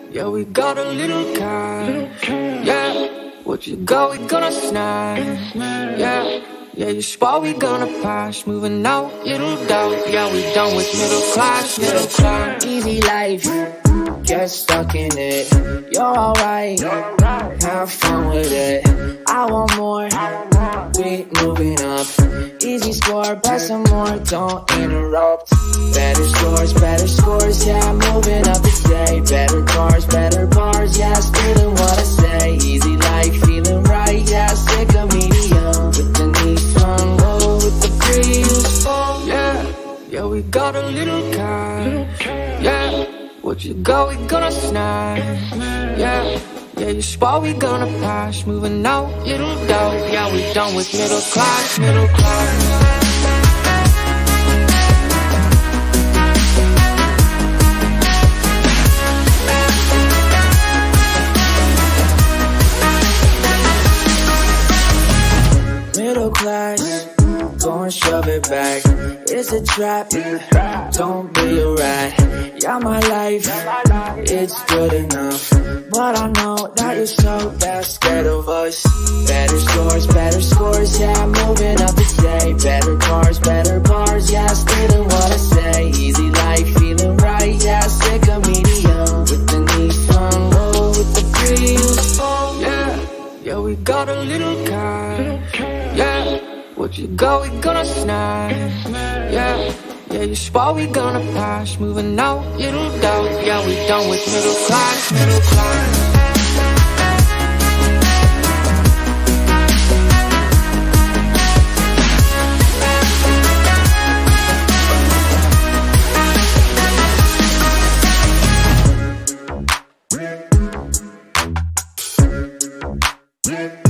Yeah, we got a little car. Yeah, what you got, we gonna snag. Yeah, yeah, you spot, we gonna pass. Moving out, little doubt. Yeah, we done with middle class, middle class. Easy life, get stuck in it. You're alright, have fun with it. I want more, we moving up. Easy score, pass some more, don't interrupt. Better scores, yeah, moving up today. Better cars, better bars, yeah, spitting what I say. Easy life, feeling right, yeah, sick of medium. With the Nissan Roll, with the Prius, oh. Yeah, we got a little car. Yeah, what you got, we gonna snag. Yeah, you spot, we gonna pass. Moving out, little doubt. Yeah, we done with middle class, middle class. Middle class, go and shove it back. It's a trap, don't be a rat. Yeah, my life, it's good enough. But I know that you're so damn scared of us. Better scores, yeah, moving up today. Better cars, better bars, yeah, spitting what I say. Easy life, feeling right, yeah, sick of medium. With the Nissan Roll, with the Prius, oh. Yeah, we got a little car. Yeah, what you got, we gonna snag. Yeah, you spot, we gonna pass. Moving out, little doubt. Yeah, we done with middle class, middle class. Yeah.